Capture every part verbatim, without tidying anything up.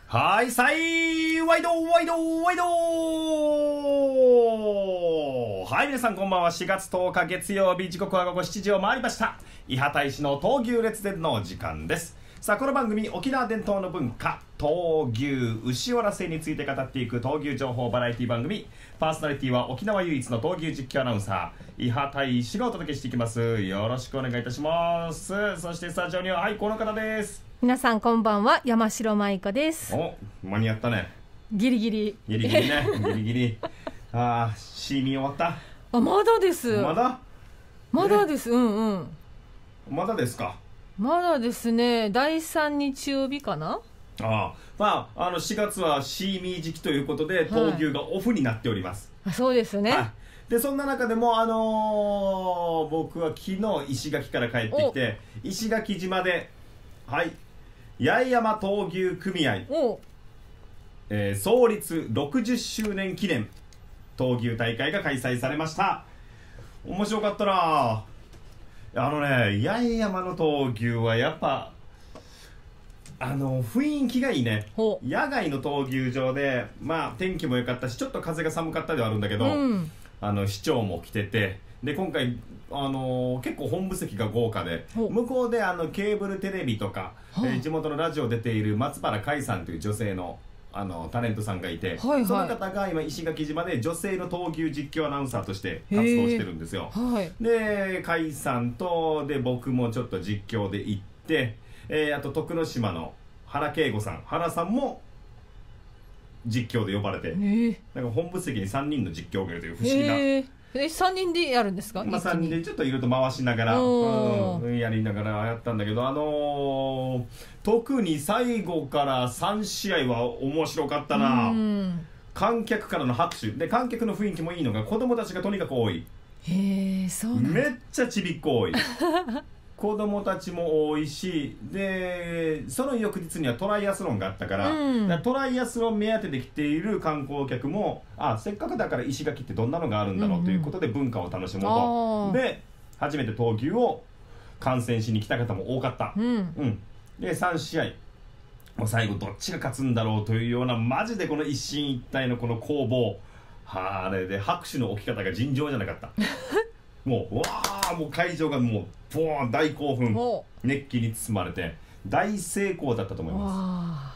はい、さい、ワイド、ワイド、ワイドはい、皆さんこんばんは。しがつとおか月曜日、時刻は午後しちじを回りました。伊波大使の闘牛列伝の時間です。さあ、この番組、沖縄伝統の文化、闘牛、牛おらせについて語っていく闘牛情報バラエティ番組。パーソナリティは沖縄唯一の闘牛実況アナウンサー、伊波大使がお届けしていきます。よろしくお願いいたします。そしてスタジオには、はい、この方です。 皆さんこんばんは、山城舞子です。 お、間に合ったね。 ギリギリギリギリねギリギリあー、シーミー終わった。 あ、まだです。 まだまだです、うんうん、 まだですか。 まだですね。だいさん日曜日かな。 ああ、まあ、あのしがつはシーミー時期ということで闘牛がオフになっております、 はい、あ、そうですね、 はい、でそんな中でも、あのー、僕は昨日石垣から帰ってきて、石垣島で、はい、八重山闘牛組合、えー、創立ろくじゅっしゅうねん記念闘牛大会が開催されました。面白かったな。あのね、八重山の闘牛はやっぱあの雰囲気がいいね。野外の闘牛場で、まあ天気も良かったし、ちょっと風が寒かったではあるんだけど、うん、あの市長も来てて、で今回あのー、結構本部席が豪華で、向こうであのケーブルテレビとか、えー、地元のラジオ出ている松原海さんという女性のあのタレントさんがいて、はいはい、その方が今石垣島で女性の闘牛実況アナウンサーとして活動してるんですよ、はい、で海さんとで僕もちょっと実況で行って、えー、あと徳之島の原圭吾さん、原さんも実況で呼ばれて、なんか本部席にさんにんの実況がいるという不思議な。 え、さんにんでやるんですか。 まあ、さんにんでちょっといろいろ回しながら、うん、やりながらやったんだけど、あのー、特に最後からさん試合は面白かったな。観客からの拍手で、観客の雰囲気もいいのが、子供たちがとにかく多い。 へえ、そうなんだ。 めっちゃちびっこ多い子供たちも多いし、でその翌日にはトライアスロンがあったから、うん、からトライアスロン目当てで来ている観光客も、あ、せっかくだから石垣ってどんなのがあるんだろうということで文化を楽しもうと、うんうん、で初めて闘牛を観戦しに来た方も多かった、うんうん、でさん試合もう最後どっちが勝つんだろうというような、マジでこの一進一退のこの攻防、はあれで拍手の起き方が尋常じゃなかったもうわー、もう会場がもうボーン、大興奮、熱気に包まれて大成功だったと思います。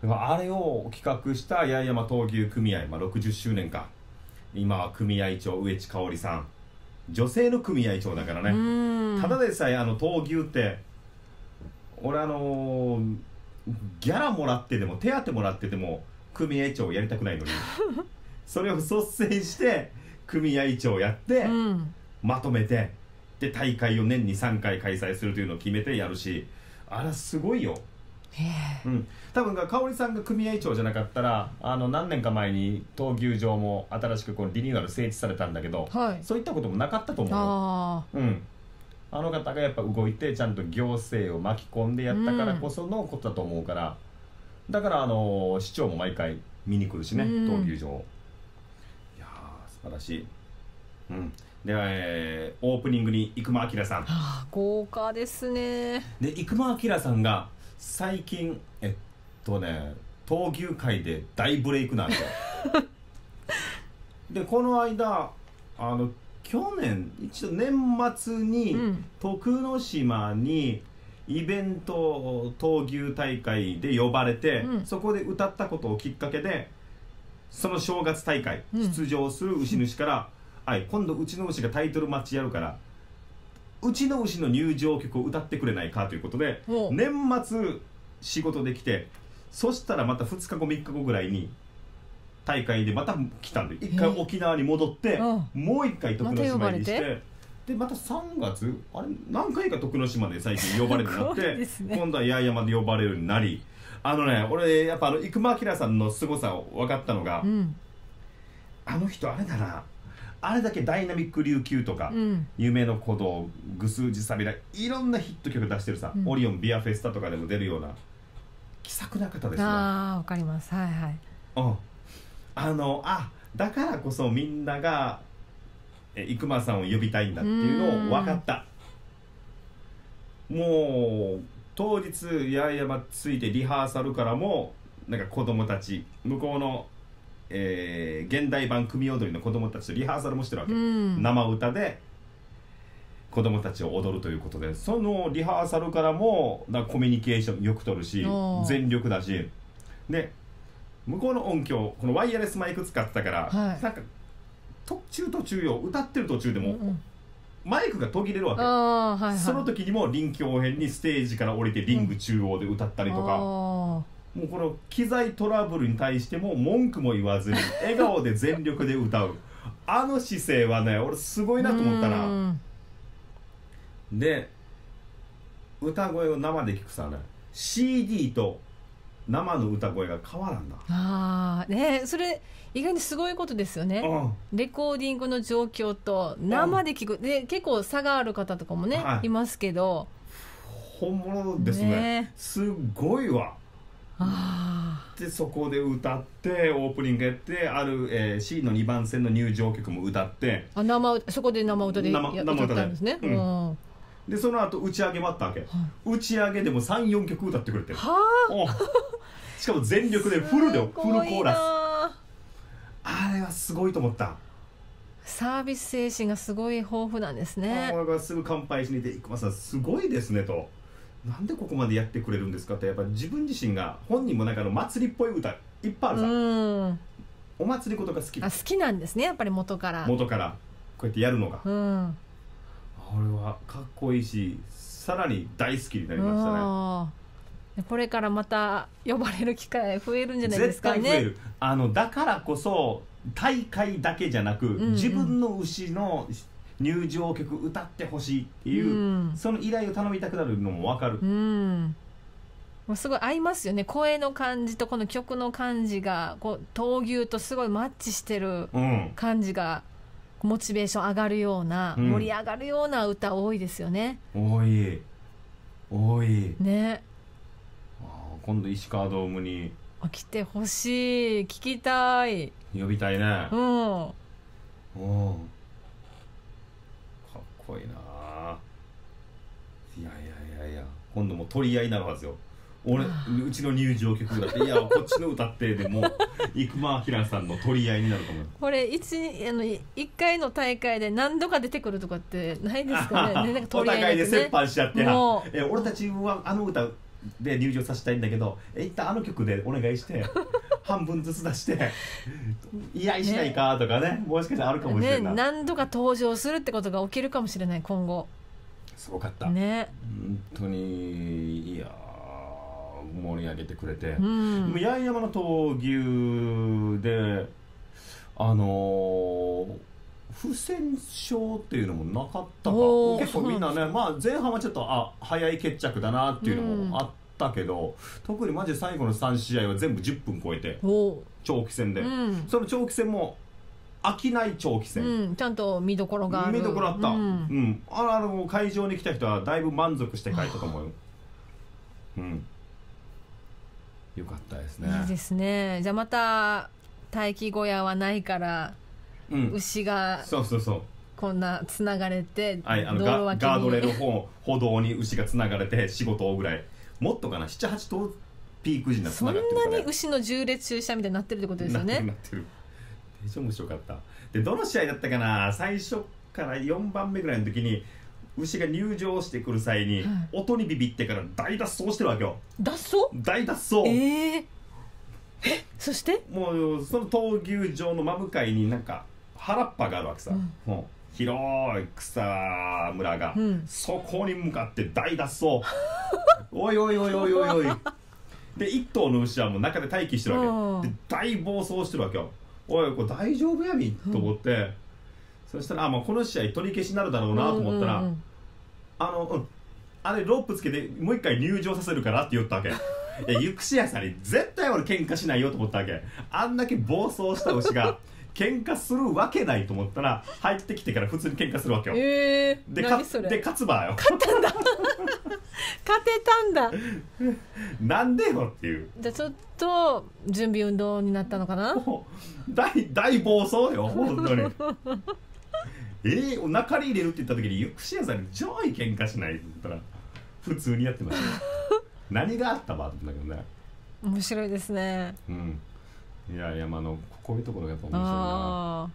あれを企画した八重山闘牛組合、まあ、ろくじゅっしゅうねんか、今は組合長植地香織さん、女性の組合長だからね。ただでさえあの闘牛って俺あのー、ギャラもらってでも手当もらってでも組合長やりたくないのにそれを率先して組合長やって、うん、まとめて、で大会を年にさんかい開催するというのを決めてやるし、あれすごいよ。うん、多分香織さんが組合長じゃなかったら、あの何年か前に闘牛場も新しくこうリニューアル整地されたんだけど、はい、そういったこともなかったと思う。あ、うん、あの方がやっぱ動いてちゃんと行政を巻き込んでやったからこそのことだと思うから、うん、だからあの市長も毎回見に来るしね、うん、闘牛場。いやー素晴らしい。うん、で、えー、オープニングに生間明さん、はあ、豪華ですね。 で生間明さんが最近えっとね闘牛界で大ブレイクなんですよでこの間あの去年一度年末に、うん、徳之島にイベント闘牛大会で呼ばれて、うん、そこで歌ったことをきっかけでその正月大会出場する牛主から、うん、はい、今度うちの牛がタイトルマッチやるからうちの牛の入場曲を歌ってくれないかということで年末仕事できて、そしたらまたふつかごみっかごぐらいに大会でまた来たんで、一回沖縄に戻ってもう一回徳之島入りして、でまたさんがつあれ何回か徳之島で最近呼ばれるようになって、ね、今度は八重山で呼ばれるようになり、あのね俺やっぱあの生間明さんの凄さを分かったのが、うん、あの人あれだな、あれだけダイナミック琉球とか、うん、夢の鼓動、ぐすうじさびら、いろんなヒット曲出してるさ、うん、オリオンビアフェスタとかでも出るような気さくな方ですね。 ああ、わかります。はいはい。 うん、あのあだからこそみんながえ生間さんを呼びたいんだっていうのを分かった。もう当日八重山ついてリハーサルからもなんか子供たち向こうの、えー、現代版組踊りの子供たちとリハーサルもしてるわけ、 うん、 生歌で子供たちを踊るということで、そのリハーサルからもなんかコミュニケーションよく取るし全力だしで、向こうの音響このワイヤレスマイク使ってたから、 はい、 なんか途中途中よ歌ってる途中でも、うんうん、マイクが途切れるわけ、 あ、はいはい、 その時にも臨機応変にステージから降りてリング中央で歌ったりとか、うん、もうこの機材トラブルに対しても文句も言わずに笑顔で全力で歌うあの姿勢はね俺すごいなと思ったな。で歌声を生で聞くさね シーディー と生の歌声が変わらんな。 ああね、それ意外にすごいことですよね、うん、レコーディングの状況と生で聞く、うん、で結構差がある方とかもね、はい、いますけど本物です ね, ねすごいわ。 あでそこで歌ってオープニングやってある、えー、C のにばん線の入場曲も歌って、 あ生そこで生歌でや生歌ったんですね、 うんうん、でその後打ち上げもあったわけ、はい、打ち上げでも さん,よん 曲歌ってくれてる。 はしかも全力でフルでフルコーラス。あれはすごいと思った。 サービス精神がすごい豊富なんですね。 俺がすぐ乾杯しに行って「生駒さんすごいですね」と「なんでここまでやってくれるんですか」ってやっぱ自分自身が本人もなんかの祭りっぽい歌いっぱいあるさ。うんお祭りことが好き。 あ好きなんですねやっぱり元から元からこうやってやるのが、 うん、 俺はかっこいいしさらに大好きになりましたね。 これからまた呼ばれる機会増えるんじゃないですかね。 絶対増える。あのだからこそ大会だけじゃなく、うんうん、自分の牛の入場曲歌ってほしいっていう、うん、その依頼を頼みたくなるのも分かる、 うん、もうすごい合いますよね。声の感じとこの曲の感じがこう闘牛とすごいマッチしてる感じが、うん、モチベーション上がるような、うん、盛り上がるような歌多いですよね。 多い多いね。 今度石川ドームに来てほしい。聞きたい。 呼びたいね。 うん。うん。 かっこいいな。いやいやいやいや今度も取り合いになるはずよ。俺うちの入場曲だっていやこっちの歌ってでも生駒明さんの取り合いになると思う。 これ 1, あのいっかいの大会で何度か出てくるとかってないですかね。ねなんか取り合い、ね、 お互いで折半しちゃってえ俺たちはあの歌で入場させたいんだけどえ一旦あの曲でお願いして半分ずつ出して居合しないかとか ね, ねもしかしたらあるかもしれない、ね、 何度か登場するってことが起きるかもしれない今後。 すごかったね。 本当にいや盛り上げてくれて、 うん、 八重山の闘牛であのー、不戦勝っていうのもなかったか。結構みんなね、まあ、前半はちょっとあ早い決着だなっていうのもあったけど、うん、特にマジで最後のさん試合は全部じゅっぷん超えて長期戦で、うん、その長期戦も飽きない長期戦、 うん、ちゃんと見どころがある。 見どころあった、うんうん、あの会場に来た人はだいぶ満足して帰ったと思うよ。うんよかったですね。 いいですね。じゃあまた待機小屋はないから、うん、牛がそうそうそうこんなつながれて、 はい、あのガ, ガードレール歩歩道に牛がつながれて仕事ぐらいもっとかななはち頭ピーク時につながってるから、ね、 そんなに牛の縦列駐車みたいになってるってことですよね。 なってるなってる。めっちゃ面白かった。でどの試合だったかな最初からよんばんめぐらいの時に牛が入場してくる際に、はい、音にビビってから大脱走してるわけよ。 脱走？ 大脱走。 えー、えそしてもうその闘牛場の真向かいになんか原っぱがあるわけさ、うん、もう広い草むらが、うん、そこに向かって大脱走おいおいおいおいおいおいで一頭の牛はもう中で待機してるわけで大暴走してるわけよ。おいこれ大丈夫やみと思って、うん、そしたらあ、まあ、この試合取り消しになるだろうなと思ったら、うんうんうん、あの、うん、あれロープつけてもう一回入場させるからって言ったわけ。いや行くし屋さんに絶対俺喧嘩しないよと思ったわけ。あんだけ暴走した牛が喧嘩するわけないと思ったら入ってきてから普通に喧嘩するわけよ。 えー、 で何それで勝つばよ。 勝ったんだ勝てたんだなんでよっていう。 じゃあちょっと準備運動になったのかな。 大, 大暴走よ本当にえー、お腹に入れるって言った時にゆくし屋さんに上位喧嘩しないって言ったら普通にやってました何があったわって言うんだけどね。 面白いですね。 うん、いやいや、まあ、のこういうところがやっぱ面白いな。あ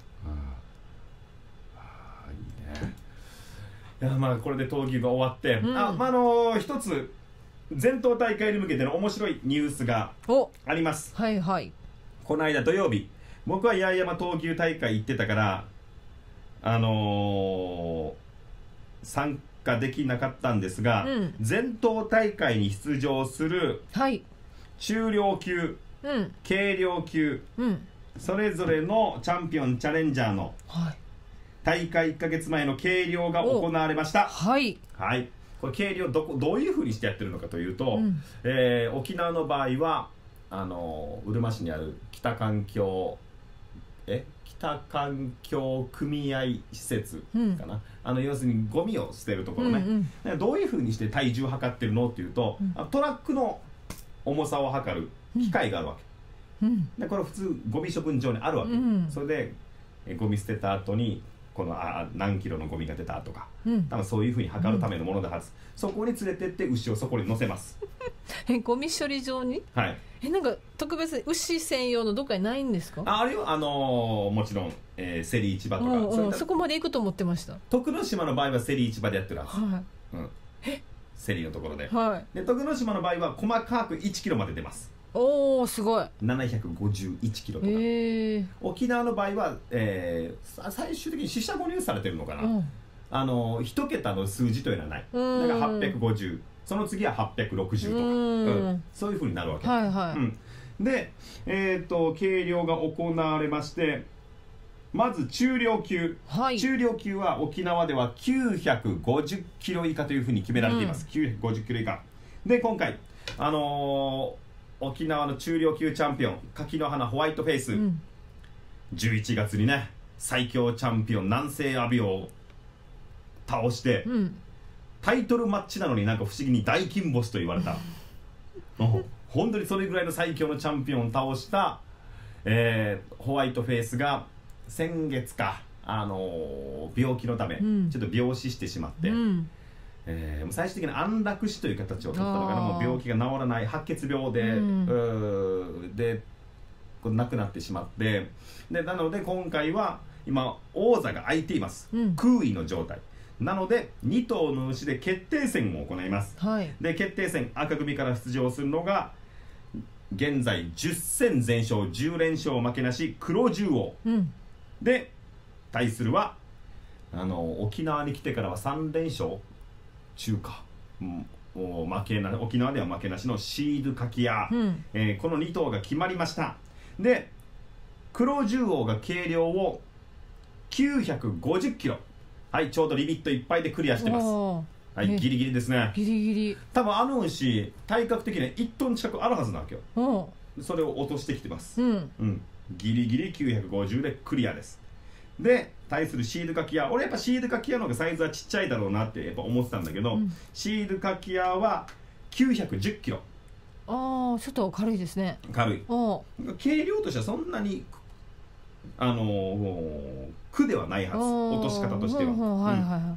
あ、いいね。いや、まあこれで闘牛が終わって、うん、あ、まあ、あの一つ全島大会に向けての面白いニュースがあります。 はいはい。 この間土曜日、僕は八重山闘牛大会行ってたから、あのー、参加できなかったんですが、うん、全島大会に出場する中量級、うん、軽量級、うん、それぞれのチャンピオンチャレンジャーの大会いっかげつまえの計量が行われました。はい、はい、これ計量 ど, こどういうふうにしてやってるのかというと、うん、えー、沖縄の場合はあのうるま市にある北環境え北環境組合施設かな、うん、あの要するにゴミを捨てるところね、うんうん、どういうふうにして体重を測ってるのっていうと、うん、トラックの重さを測る機械があるわけ、うん、でこれ普通ゴミ処分場にあるわけ、うん、それでえゴミ捨てた後にこのあ何キロのゴミが出たとか、うん、多分そういうふうに測るためのものだはず、うん、そこに連れてって牛をそこに乗せますえゴミ処理場に、 はい、 えなんか特別に牛専用のどっかにないんですか？ ああるよ、あのー、もちろん、えー、競り市場とか、 うんうん、そこまで行くと思ってました。 徳之島の場合は競り市場でやってるはず、はい、うん、え競りのところで、はい、で徳之島の場合は細かくいちキロまで出ます。おーすごいななひゃくごじゅういちキロとか、えー、沖縄の場合は、えー、最終的に四捨五入されてるのかな、うん、あの一桁の数字というのはない、だからはっぴゃくごじゅう、その次ははっぴゃくろくじゅうとか、うんうん、そういうふうになるわけ、はいはい、うん、で、えー、と計量が行われまして、まず中量級、はい、中量級は沖縄ではきゅうひゃくごじゅっキロ以下というふうに決められています、うん、きゅうひゃくごじゅっキロ以下で、今回あのー沖縄の中量級チャンピオン柿の花ホワイトフェイス、うん、じゅういちがつにね最強チャンピオン南西阿鼻を倒して、うん、タイトルマッチなのになんか不思議に大金星と言われた本当にそれぐらいの最強のチャンピオンを倒した、えー、ホワイトフェイスが先月か、あのー、病気のため、うん、ちょっと病死してしまって、うん、えー、最終的に安楽死という形を取ったのかな。もう病気が治らない白血病で、うん、で亡くなってしまって、でなので今回は今王座が空いています、うん、空位の状態なのでに頭の牛で決定戦を行います、はい、で決定戦赤組から出場するのが現在じゅっ戦全勝じゅう連勝負けなし黒獣王、うん、で対するはあの沖縄に来てからはさん連勝中華、うん、負けな沖縄では負けなしのシードカキヤ、うん、えー、このに頭が決まりました。で黒獣王が計量をきゅうひゃくごじゅっキロ、はい、ちょうどリミットいっぱいでクリアしてます。はい、ギリギリですね。ギリギリ。多分あの牛体格的にいちトン近くあるはずなわけよ。それを落としてきてます、うんうん、ギリギリきゅうひゃくごじゅうでクリアです。で対するシールカキヤ、俺やっぱシールカキヤの方がサイズはちっちゃいだろうなってやっぱ思ってたんだけど、うん、シールカキヤはきゅうひゃくじゅっキロ。 ああ、ちょっと軽いですね。軽い。 軽量としてはそんなにあのー、苦ではないはず、落とし方としては、はいはいはい、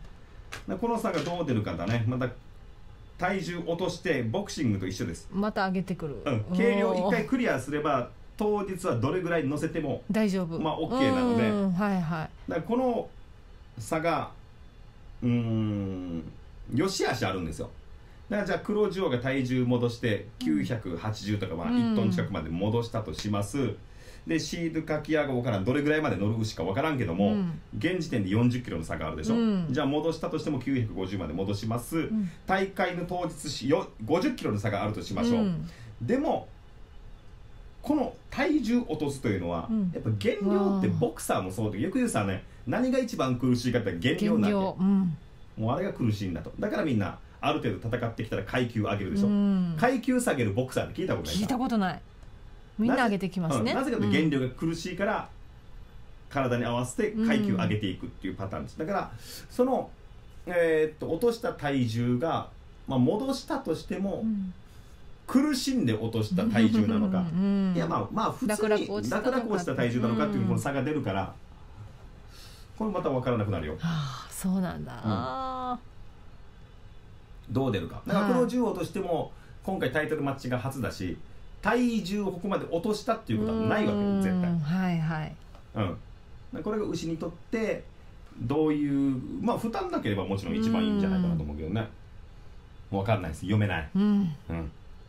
うん、この差がどう出るかだね。また体重落としてボクシングと一緒です。 また上げてくる、 うん、軽量いっかいクリアすれば当日はどれぐらい乗せても大丈夫、 まあ OK なので、 はいはい、 だからこの差がうーんよしあしあるんですよ。だからじゃあ黒ジオが体重戻してきゅうひゃくはちじゅうとか、まあいちトン近くまで戻したとします、うん、でシードカキヤが分からん、どれぐらいまで乗る牛か分からんけども、うん、現時点でよんじゅっキロの差があるでしょ、うん、じゃあ戻したとしてもきゅうひゃくごじゅうまで戻します、うん、大会の当日よごじゅっキロの差があるとしましょう、うん、でもこの体重落とすというのは、うん、やっぱ減量ってボクサーもそうでよく言うさね、何が一番苦しいかって減量なんで、うん、もうあれが苦しいんだと。だからみんなある程度戦ってきたら階級上げるでしょ、うん、階級下げるボクサーって聞いたことないか？ 聞いたことない。みんな上げてきますね。 なぜかというと減量が苦しいから、うん、体に合わせて階級上げていくっていうパターンです。だからその、えー、っと落とした体重が、まあ、戻したとしても、うん、苦しんで落とした体重なのか、うん、いやまあまあ普通に楽々落ちた体重なのかっていうこの差が出るから、これまた分からなくなるよ。はあ、そうなんだ、うん、 どう出るか。だから黒獣王としても今回タイトルマッチが初だし、 体重をここまで落としたっていうことはないわけよ絶対。 はいはい、 うん、これが牛にとってどういうまあ負担なければもちろん一番いいんじゃないかなと思うけどね。分かんないです、読めない、 うんうん、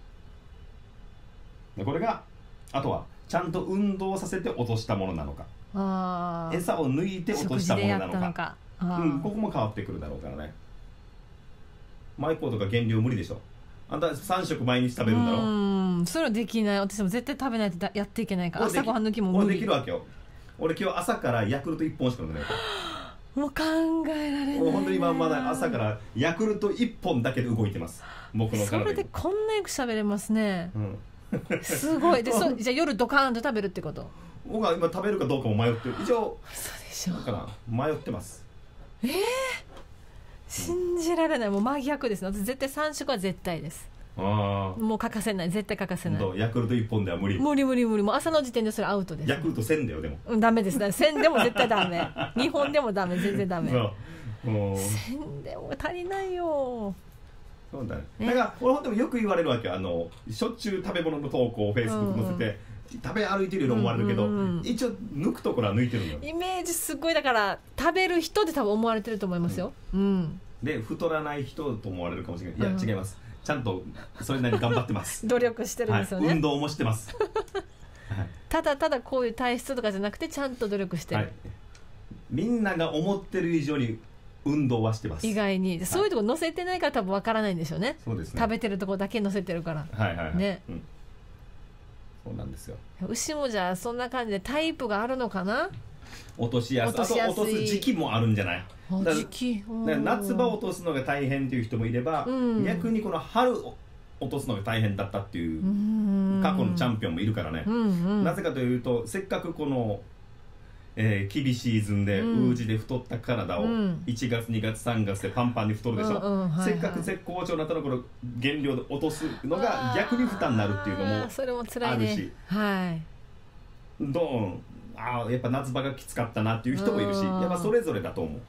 でこれがあとはちゃんと運動させて落としたものなのか、 あ餌を抜いて落としたものなの か, のか、 うん、ここも変わってくるだろうからね。マイコーとか減量無理でしょ。あんたさん食毎日食べるんだろ。 うんそれはできない。私も絶対食べないとやっていけないから。朝ごはん抜きも無理。 俺できるわけよ。俺今日朝からヤクルトいっぽんしか飲んでないからもう考えられない。 もう本当に今まだ朝からヤクルトいっぽんだけで動いてます、僕の体。 それでこんなよく喋れますね、 うん、 すごい。でそじゃあ夜ドカーンと食べるってこと？ 僕は今食べるかどうかも迷ってる。一応そうでしょだから迷ってます。 えー、信じられない。もう真逆ですね。私絶対さん食は絶対です。 あもう欠かせない、絶対欠かせない。 ヤクルトいっぽんでは無理無理無理無理。もう朝の時点でそれアウトです、ね、 ヤクルトせんだよ。でも、 うん、ダメです。せんでも絶対ダメにほんでもダメ、全然ダメ。 そうせんでも足りないよ。 そうだね。だから俺本当によく言われるわけ。あのしょっちゅう食べ物の投稿をフェイスブック載せて、うん、食べ歩いてるように思われるけど、うんうんうん、一応抜くところは抜いてるのよ。 イメージすごい。だから食べる人で多分思われてると思いますよ、うんうん、で太らない人と思われるかもしれない。いや、うん、違います。ちゃんとそれなりに頑張ってます努力してるんですよね、 はい、運動もしてます、はい、 ただただこういう体質とかじゃなくてちゃんと努力してる、はい、 みんなが思ってる以上に運動はしてます。 意外にそういうとこ載せてないから多分わからないんでしょうね。 そうですね。 食べてるとこだけ載せてるから。 はいはいはい、 ね、 うん、そうなんですよ。 牛もじゃあそんな感じでタイプがあるのかな。 落としやすい。あと落とす時期もあるんじゃない。 時期夏場落とすのが大変っていう人もいれば、うん、逆にこの春落とすのが大変だったっていう過去のチャンピオンもいるからね、うんうん、なぜかというとせっかくこの、えー、厳しいシーズンで、うん、ウージで太った体をいちがつにがつさんがつでパンパンに太るでしょ、うんうんはいはい、せっかく絶好調になったのこの減量で落とすのが逆に負担になるっていうのもあるし、 それも辛いね、はい、 どんあやっぱ夏場がきつかったなっていう人もいるし、やっぱそれぞれだと思う。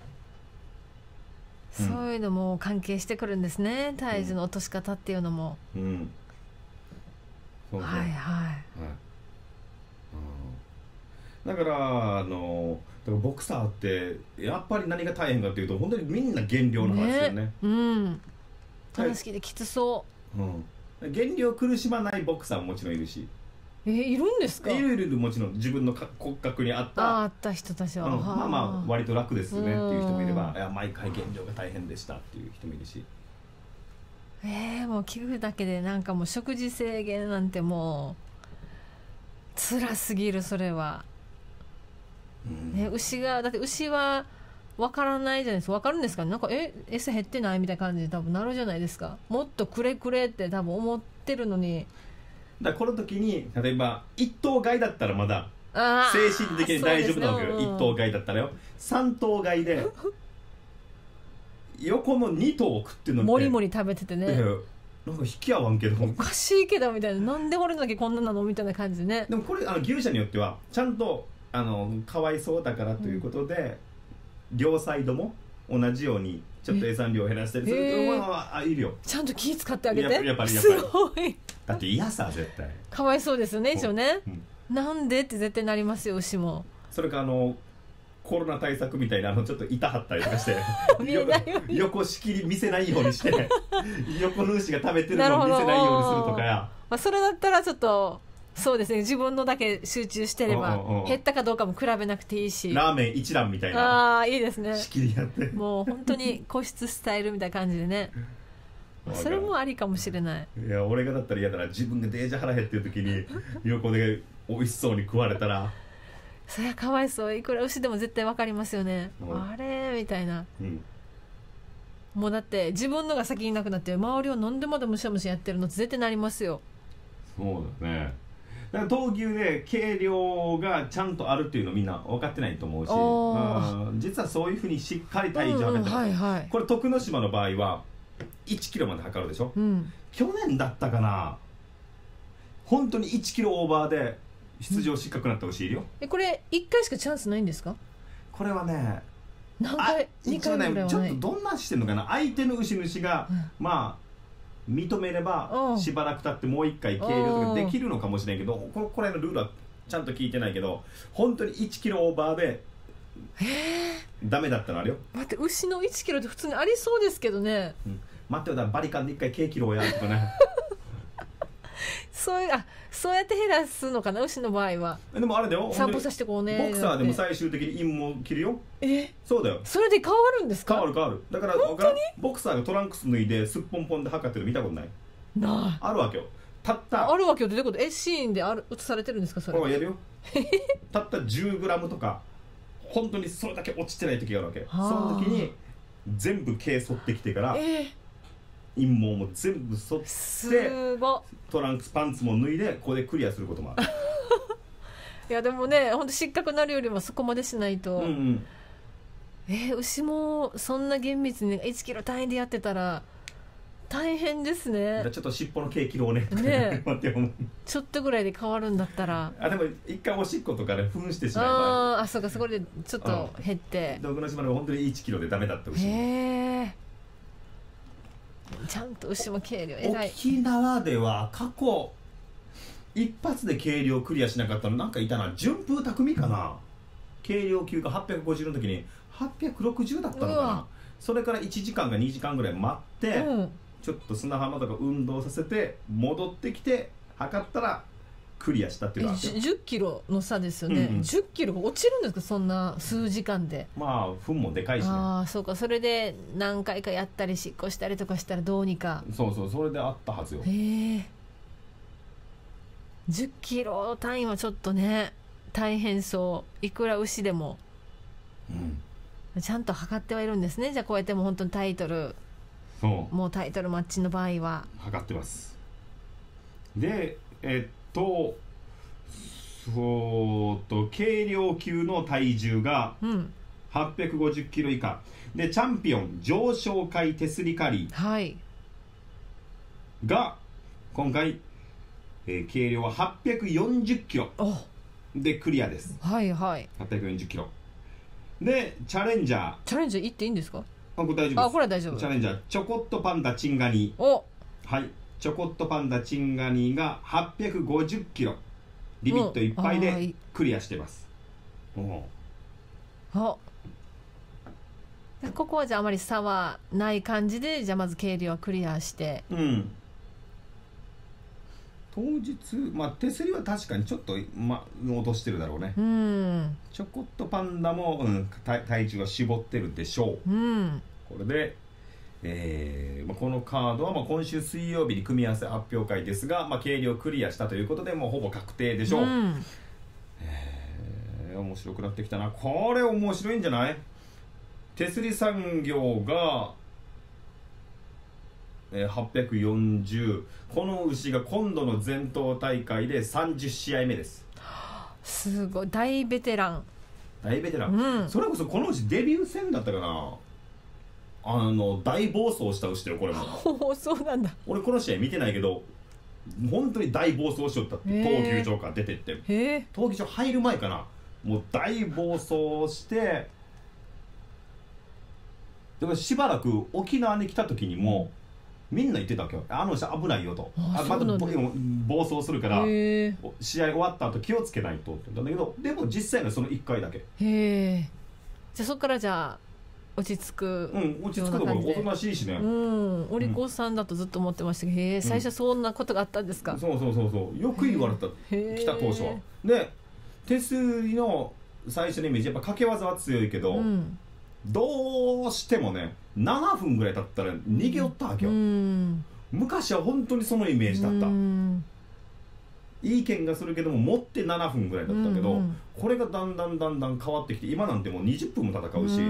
そういうのも関係してくるんですね、体重の落とし方っていうのも、 うん、そうそうはいはい、はいうん、だからあのだからボクサーってやっぱり何が大変かっていうと本当にみんな減量の話だよね、 ね、うん話聞いてきつそう、 うん、減量苦しまないボクサーももちろんいるし、 えー、いるんですか？ いるいるもちろん自分の骨格に合ったああった人たちは、 うん、まあまあ割と楽ですねっていう人もいれば、いや毎回減量が大変でしたっていう人もいるし、 えー、もう聞くだけでなんかもう食事制限なんてもう辛すぎる。それは、うんね、牛がだって牛は分からないじゃないですか。分かるんですかね。なんかえ餌減ってないみたいな感じで多分なるじゃないですか。もっとくれくれって多分思ってるのに。 だからこの時に例えば一頭買いだったらまだ精神的に大丈夫なわけよ、ね、一頭買いだったらよ。三頭買いで横の二頭を食ってるのってもりもり食べててね、 なんか引き合わんけどおかしいけどみたいな、なんで俺のだけこんななのみたいな感じでね。 でもこれあの牛舎によってはちゃんとあのかわいそうだからということで、うん、両サイドも同じようにちょっと餌量を減らしたりするのはあいるよ。 ちゃんと気使ってあげて。 やっぱりやっぱりすごい。 だって嫌さ絶対。 かわいそうですよね一応ね、うん、なんでって絶対なりますよ牛も。 それかあのコロナ対策みたいなあのちょっと板張ったりとかして見えないように横仕切り見せないようにして横の牛が食べてるのを見せないようにするとかや、 まあ、それだったらちょっとそうですね、自分のだけ集中してれば減ったかどうかも比べなくていいし、 ラーメン一覧みたいな、 あーいいですね、 仕切りやってもう本当に個室スタイルみたいな感じでねそれもありかもしれない。 いや俺がだったら嫌だな、自分でデージ腹減ってる時に横で美味しそうに食われたらそりゃかわいそう。いくら牛でも絶対わかりますよね、うん、あれみたいな、うん、もうだって自分のが先になくなって周りを飲んでまでむしゃむしゃやってるのって絶対なりますよ。 そうだね。だから闘牛で軽量がちゃんとあるっていうのみんな分かってないと思うし、うん、実はそういうふうにしっかり体重を測ってます、うんうんはいはい、これ徳之島の場合はいちキロまで測るでしょ、うん、去年だったかな本当にいちキロオーバーで出場失格になった牛いるよ、うん、 えこれいっかいしかチャンスないんですか？ これはね何回にかいぐらいはない。 ちょっとどんなしてるのかな、相手の牛主が、うん、まあ認めればしばらく経ってもう一回計量とかできるのかもしれんけど、このこれのルールはちゃんと聞いてないけど、本当にいちキロオーバーでダメだったのあるよ。 待って、牛のいちキロって普通にありそうですけどね、 うん、待ってよ、だバリカンで一回計キロをやるとかねそういう、あ、そうやって減らすのかな、牛の場合は。 でもあれだよ、 散歩させてこうね、 ボクサーでも最終的に陰毛切るよ。 え、 そうだよ、 それで変わるんですか？ 変わる変わる。だから本当にボクサーがトランクス脱いですっぽんぽんで測ってる見たことない？ ない。 あるわけよ。たったあるわけよってどういうこと？え、シーンである映されてるんですかそれ？ これやるよたった じゅうグラム とか本当にそれだけ落ちてない時があるわけ。その時に全部毛剃ってきてから、 えー、 陰毛も全部剃ってすごトランクスパンツも脱いでここでクリアすることもあるいやでもね、ほんと失格になるよりもそこまでしないと、 うん、うん、 えー、牛もそんな厳密にいちキロ単位でやってたら大変ですね。 ちょっと尻尾の毛切ろうねねえちょっとぐらいで変わるんだったら、 あでも一回おしっことかで噴してしまえば、 ああ、そうか、そこでちょっと減って、 僕の島でも本当にいちキロでダメだった牛。 へえ、ちゃんと牛も計量偉い。 沖縄では過去一発で計量クリアしなかったのなんかいたな、順風匠かな、計量級がはっぴゃくごじゅうの時にはっぴゃくろくじゅうだったのかな。それからいちじかんかにじかんぐらい待って、うん、ちょっと砂浜とか運動させて戻ってきて測ったらクリアしたっていうのがあって、 じゅっキロの差ですよね、うんうん、じゅっキロが落ちるんですか、そんな数時間で。 まあ糞もでかいしね。 ああ、そうか、それで何回かやったりしっこしたりとかしたらどうにか。 そうそう、それであったはずよ。 へえ、じゅっキロ単位はちょっとね大変そう。いくら牛でも、うん、ちゃんと測ってはいるんですね。じゃあこうやっても本当にタイトル、そうもうタイトルマッチの場合は測ってます。でえっとそうと軽量級の体重がはっぴゃくごじゅっキロ以下で、チャンピオン上昇階手すりカリーが今回、えー、軽量ははっぴゃくよんじゅっキロでクリアです。 はいはい、 はっぴゃくよんじゅっキロで、チャレンジャーチャレンジャー行っていいんですか？ あ、これ大丈夫です。 あ、これは大丈夫。 チャレンジャーチョコットパンダチンガニ、 お、 はい、チョコットパンダチンガニがはっぴゃくごじゅっキロリミットいっぱいでクリアしてます。おあ、ここはじゃああまり差はない感じで、じゃあまず軽量はクリアして、 うん、当日、まあ、手すりは確かにちょっと、ま、落としてるだろうね、 うん、 チョコットパンダも、うん、体重は絞ってるでしょう、 うん、 これで、えーまあ、このカードはまあ今週水曜日に組み合わせ発表会ですが、まあ、軽量クリアしたということでもうほぼ確定でしょう、うん、えー、面白くなってきたな。これ面白いんじゃない？手すり産業が、えー、はっぴゃくよんじゅう、この牛が今度の全島大会でさんじゅっしあいめです。 すごい大ベテラン、 大ベテラン、 うん、 それこそこの牛デビュー戦だったかな、あの大暴走した牛だよこれもそうなんだ。 俺この試合見てないけど本当に大暴走しよったって、闘牛場から出てって、闘牛場入る前かな、もう大暴走してでもしばらく沖縄に来た時にもみんな言ってたわけよ、あの人危ないよと、ああまた暴走するから試合終わった後気をつけないとって言ったんだけど、でも実際のそのいっかいだけ。 へえ、じゃあそこからじゃあ落ち着く、 うん、落ち着くところおとなしいしね、 うん、お利口さんだとずっと思ってましたけど、へえ、最初そんなことがあったんですか？ うん、そうそうそうそう、よく言われた、来た当初は。で手すりの最初のイメージやっぱ掛け技は強いけど、うん、どうしてもねななふんぐらい経ったら逃げよったわけよ、うん、昔は本当にそのイメージだった、うん、いい剣がするけども持ってななふんぐらいだったけど、うん、これがだんだんだんだん変わってきて今なんてもうにじゅっぷんも戦うし、うん、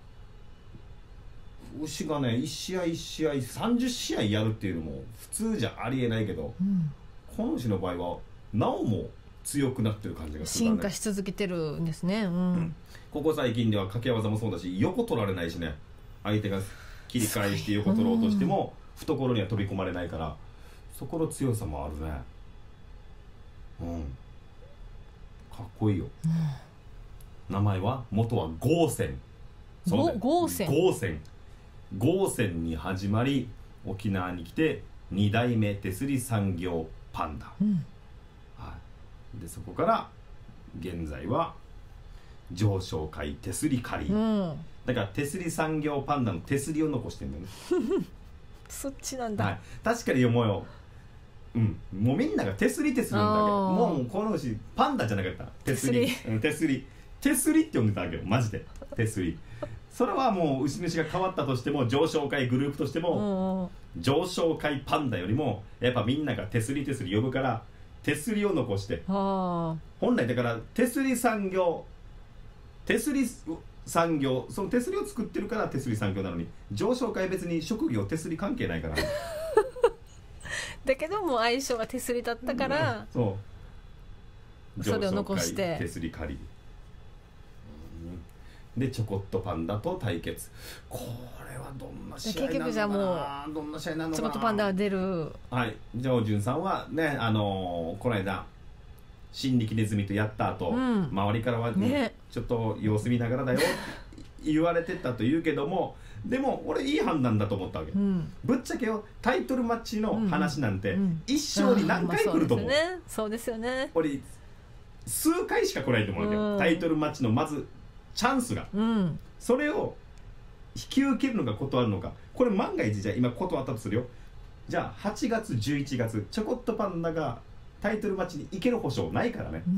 牛がねいち試合いち試合さんじゅっしあいやるっていうのも普通じゃありえないけど、うん、この牛の場合はなおも強くなってる感じがする、ね、 進化し続けてるんですね、うんうん、 ここ最近では掛け技もそうだし横取られないしね、相手が切り返して横取ろうとしても懐には飛び込まれないから、そこの強さもあるね。うん、かっこいいよ、うん、名前は元はゴーセン、 ゴーセンゴーセンゴーセンに始まり、 沖縄に来てに代目手すり産業パンダ、うん、はい、でそこから現在は上昇会手すり狩り、うん、だから手すり産業パンダの手すりを残してるんだよねそっちなんだ、 はい、確かに思うよ、うん、もうみんなが手すり手するんだけど、もうこの牛パンダじゃなかった、手すり、うん、手すり手すりって呼んでたわけよ、マジで手すりそれはもう牛主が変わったとしても、上昇会グループとしても上昇会パンダよりもやっぱみんなが手すり手すり呼ぶから手すりを残して、本来だから手すり産業手すり産業、その手すりを作ってるから手すり産業なのに、上昇会別に職業手すり関係ないからだけども相性が手すりだったから、うん、そうそれを残して手すり借り、うん、でちょこっとパンダと対決、これはどんな試合なのかな、結局じゃあもうどんな試合なのかな、ちょこっとパンダが出る、 はい、上潤さんはね、あのー、この間新力ネズミとやった後、うん、周りからは、ねね、ちょっと様子見ながらだよ言われてたと言うけども、でも俺いい判断だと思ったわけ、うん、ぶっちゃけよタイトルマッチの話なんて一生に何回来ると思う、うんうん、 そうですよね、 俺数回しか来ないと思うわけよ、うん、タイトルマッチのまずチャンスが、うん、それを引き受けるのか断るのか、これ万が一じゃあ今断ったとするよ、じゃあはちがつじゅういちがつちょこっとパンダがタイトルマッチに行ける保証ないからね、うん、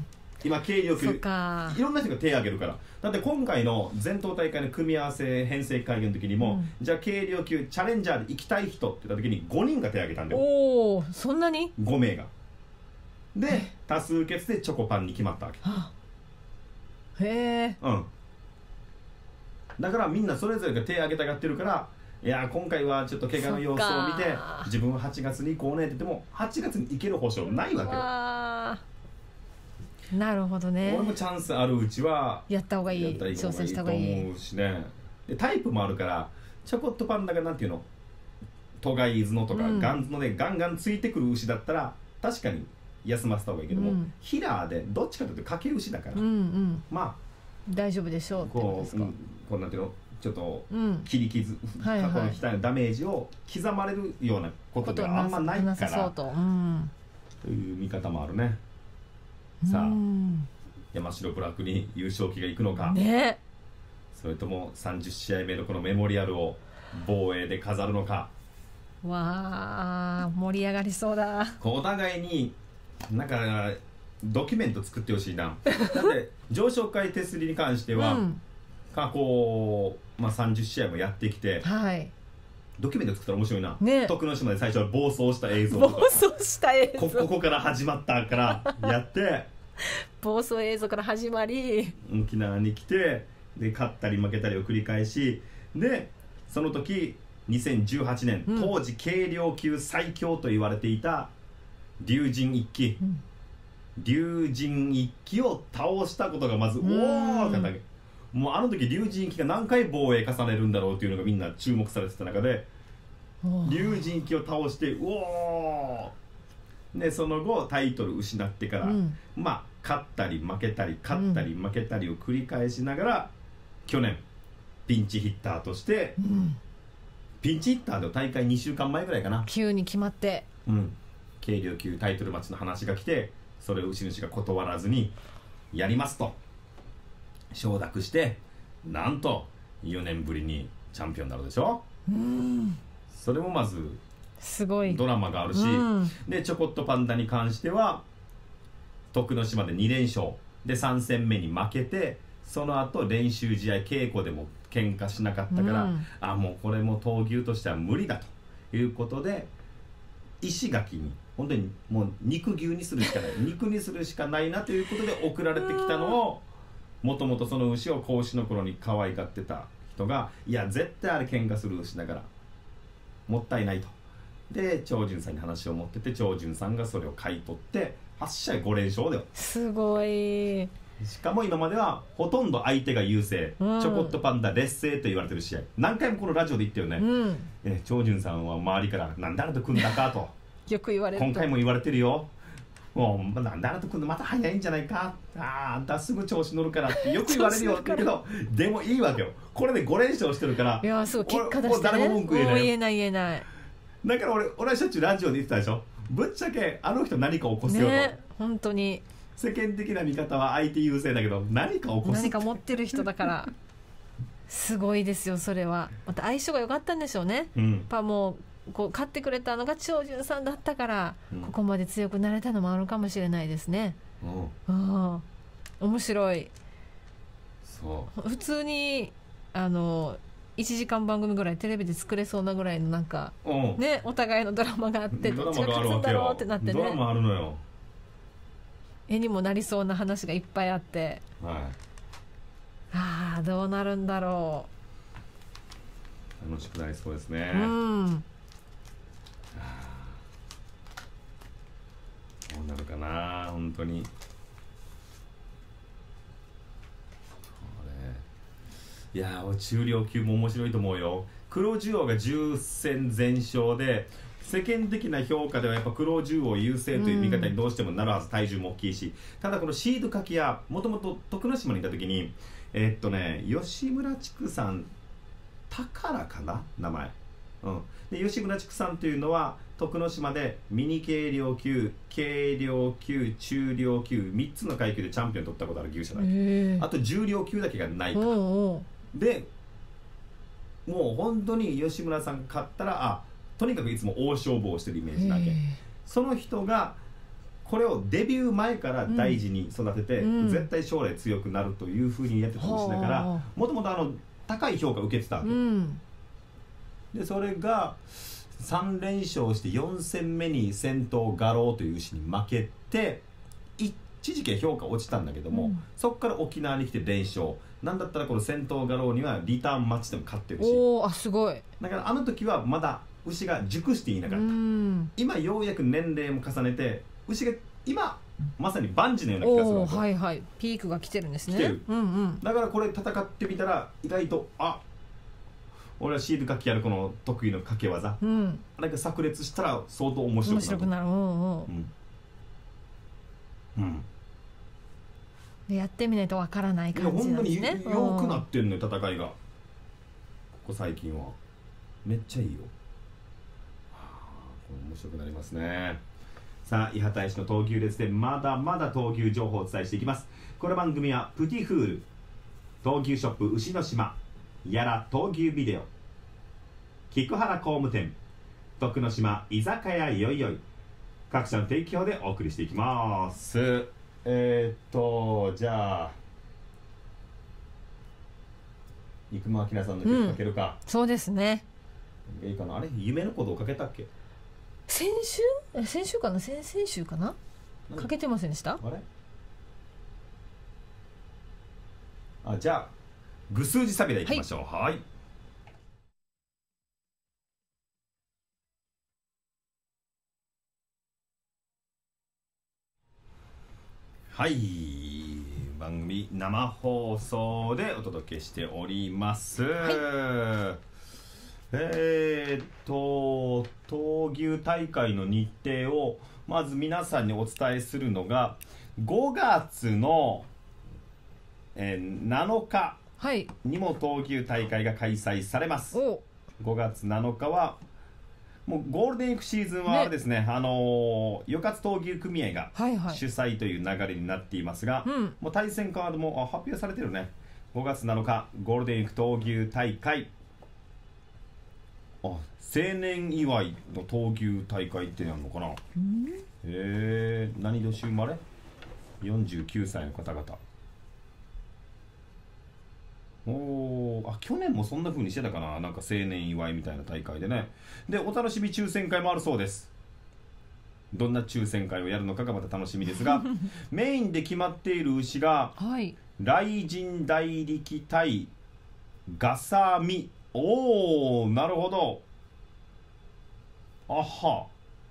今軽量級いろんな人が手を挙げるから、だって今回の全島大会の組み合わせ編成会議の時にも、うん、じゃあ軽量級チャレンジャーで行きたい人って言った時にごにんが手を挙げたんだよ。 おお、そんなにご名がで多数決でチョコパンに決まったわけ、はあ、へえ、 うん、だからみんなそれぞれが手を挙げたがってるから、いや今回はちょっと怪我の様子を見て自分ははちがつに行こうねって言ってもはちがつに行ける保証ないわけよ。 あ、なるほどね。 俺もチャンスあるうちはやった方がいい、挑戦した方がいいと思うしね。でタイプもあるからちょこっとパンダがなんていうのトガイズノとか、うん、ガンズノでガンガンついてくる牛だったら確かに休ませた方がいいけども、うん、ヒラーでどっちかというとかけ牛だから、うんうん、まあ大丈夫でしょうってことですか。 こう、こうなんていうのちょっと切り傷、うん、はいはい、過去の額のダメージを刻まれるようなことではあんまないから、と、うん、という見方もあるね。さあ、うん、山城ブラックに優勝旗がいくのか、ね、それともさんじゅっしあいめのこのメモリアルを防衛で飾るのか。 わあ、盛り上がりそうだ。 お互いになんかドキュメント作ってほしいなだって上昇会手すりに関しては、うん、過去、まあ、さんじゅっしあいもやってきて、はい、ドキュメント作ったら面白いな、ね、徳之島で最初は暴走した映像とか暴走した映像 こ, ここから始まったからやって暴走映像から始まり沖縄に来てで勝ったり負けたりを繰り返しで、その時にせんじゅうはちねん、うん、当時軽量級最強と言われていた龍神一騎、うん、龍神一騎を倒したことがまずおーってなったわけ。もうあの時龍神一騎が何回防衛重ねるんだろうっていうのがみんな注目されてた中で、龍神一騎を倒してうおーで、その後タイトル失ってから、うん、まあ勝ったり負けたり勝ったり負けたりを繰り返しながら、うん、去年ピンチヒッターとして、うん、ピンチヒッターで大会にしゅうかんまえぐらいかな、 急に決まって、 うん、軽量級タイトルマッチの話が来て、それを牛主が断らずにやりますと承諾して、なんとよねんぶりにチャンピオンになるでしょ。うん、それもまずすごいドラマがあるし、うん、でちょこっとパンダに関しては徳之島でにれんしょうでさんせんめに負けて、その後練習試合稽古でも喧嘩しなかったから、うん、あもうこれも闘牛としては無理だということで石垣に本当にもう肉牛にするしかない肉にするしかないなということで送られてきたのを、もともとその牛を子牛の頃に可愛がってた人が、いや絶対あれ喧嘩する牛だからもったいないと。で長順さんに話を持ってて、長順さんがそれを買い取ってはちしあいごれんしょうだよ。 すごい。 しかも今まではほとんど相手が優勢、うん、ちょこっとパンダ劣勢と言われてる試合、何回もこのラジオで言ったよね、うん、え長順さんは周りからなんであれと組んだかとよく言われると、 今回も言われてるよ。 もうなんであなた来るのまた早いんじゃないか、あああんたすぐ調子乗るからってよく言われるよって言うけどでもいいわけよ、これでご連勝してるから。 いやそう結果出してね、 もう誰も文句言えない、 もう言えない言えない。 だから俺俺はしょっちゅうラジオで言ってたでしょ、ぶっちゃけあの人何か起こすよと、 ね、本当に世間的な見方は相手優勢だけど何か起こす、 何か持ってる人だからすごいですよそれは。また相性が良かったんでしょうね、うん、やっぱもうこう買ってくれたのが長順さんだったから、うん、ここまで強くなれたのもあるかもしれないですね、うん、あ面白い。そう普通にあのいちじかん番組ぐらいテレビで作れそうなぐらいのなんか、ね、お互いのドラマがあってどっちが勝つんだろうってなってね、 ドラマあるのよ、 絵にもなりそうな話がいっぱいあって、はい、ああどうなるんだろう、楽しくなりそうですね。 うんどうなるかな本当に。いやー中量級も面白いと思うよ。黒十王がじゅっせん全勝で世間的な評価ではやっぱ黒十王優勢という見方にどうしてもなるはず、うん、体重も大きいし、ただこのシードかき屋もともと徳之島にいた時にえー、っとね吉村畜産宝かな名前、うん、で吉村畜産というのは徳之島でミニ軽量級、軽量級、中量級みっつの階級でチャンピオン取ったことある牛舎だけ、あと重量級だけがないか。おうおうでもう本当に吉村さんが勝ったらあとにかくいつも大勝負をしてるイメージだけ。その人がこれをデビュー前から大事に育てて、うん、絶対将来強くなるというふうにやってたりしながら、もともとあの高い評価を受けてたわけ、うん、でそれがさん連勝してよん戦目に先頭ガローという牛に負けて一時期は評価落ちたんだけども、うん、そこから沖縄に来て連勝なんだったらこの先頭ガローにはリターンマッチでも勝ってるし、 おーあすごい。 だからあの時はまだ牛が熟していなかった。今ようやく年齢も重ねて牛が今まさに万事のような気がするわけ。 はいはい、ピークが来てるんですね。 来てる、うんうん、だからこれ戦ってみたら意外とあ俺はシールかきやるこの得意の掛け技、うん、なんか炸裂したら相当面白くなる。面白くなる。うんうん、うん、 でやってみないとわからない感じなんですね。 本当によくなってんのよ戦いがここ最近はめっちゃいいよ、はあ、これ面白くなりますね。さあ伊波大使の闘牛列でまだまだ闘牛情報をお伝えしていきます。この番組はプティフール闘牛ショップ牛の島やら闘牛ビデオ菊原工務店徳之島居酒屋よいよい各社の提供でお送りしていきます。えー、っとじゃあ生間明さんの曲かけるか、 うん、そうですね。 いいかな。あれ夢のことをかけたっけ。 先週え先週かな先々週かなかけてませんでした。 あれあじゃあぐ数字サビでいきましょう。はい、はい、番組生放送でお届けしております、はい、えー、っと闘牛大会の日程をまず皆さんにお伝えするのがごがつの、えー、なのかにも闘牛大会が開催されます、はい、ごがつなのかはもうゴールデンウィークシーズンはですね、ねあのー、よかつ闘牛組合が主催という流れになっていますが、はいはい、もう対戦カードも発表されてるね。ごがつなのかゴールデンウィーク闘牛大会、あ青年祝いの闘牛大会ってやるのかな。へえー、何年生まれよんじゅうきゅうさいの方々。おあ去年もそんな風にしてたかな。なんか青年祝いみたいな大会でね。でお楽しみ抽選会もあるそうです。どんな抽選会をやるのかがまた楽しみですがメインで決まっている牛が、はい、雷神大力対ガサミ。おーなるほど。あは